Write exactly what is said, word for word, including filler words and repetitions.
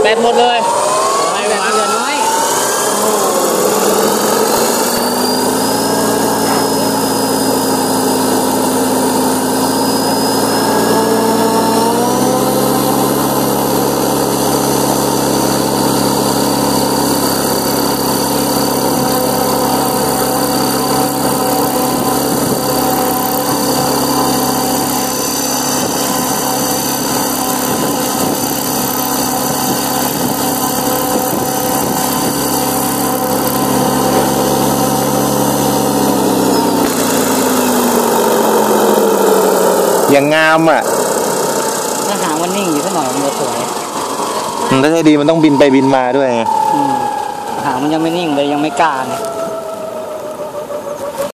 บตหมดเลยอะไรแบบเหลือน้อยอย่างงามอ่ะถ้าหางมันนิ่งอยู่สักหน่อยมันจะสวยถ้าใช่ดีมันต้องบินไปบินมาด้วยไงหางมันยังไม่นิ่งเลยยังไม่กล้าเนี่ย